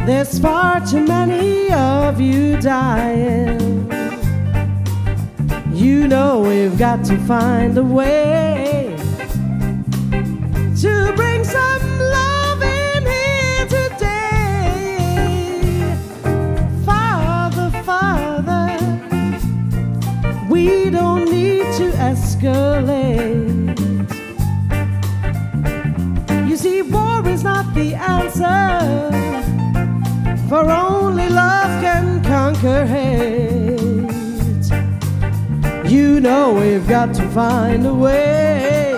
There's far too many of you dying. You know we've got to find a way to bring some love in here today. Father, Father, we don't need to escalate. You see, war is not the answer, for only love can conquer hate. You know we've got to find a way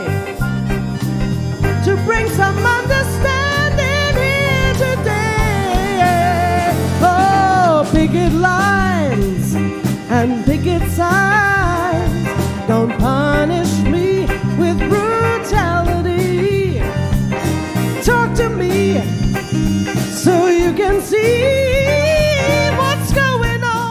to bring some understanding here today. Oh, picket lines and picket signs don't punish me with brutality. Talk to me so you can see what's going on.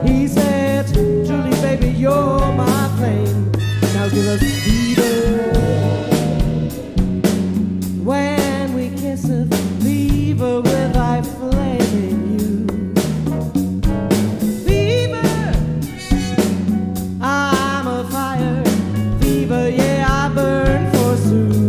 He said, Julie, baby, you're my flame. Now give us fever. When we kiss a fever with thy flame in you. Fever, I'm a fire. Fever, yeah, I burn forsooth.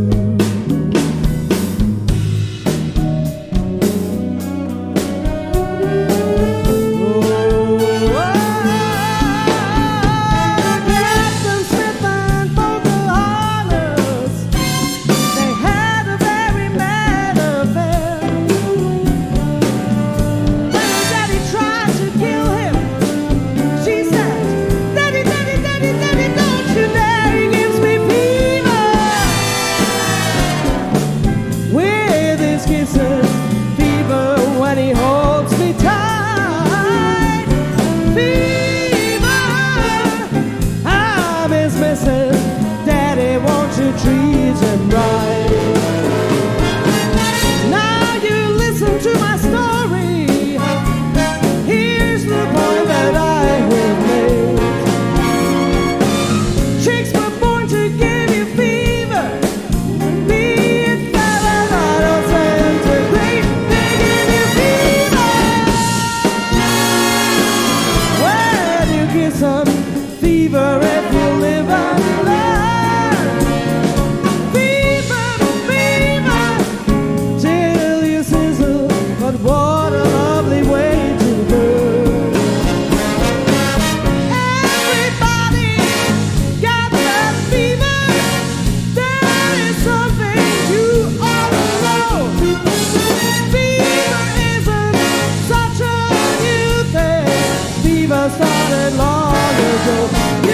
Fever when he holds me tight. Fever, I'm his missus. Daddy, won't you treat him right? Now you listen to my story. Here's the point that I have made. Chicks were born to give you fever. Some fever if you live and learn. Fever, fever, till you sizzle. But what a lovely way to burn. Everybody got that fever. There is something you ought to know. Fever isn't such a new thing. Fever started long ago.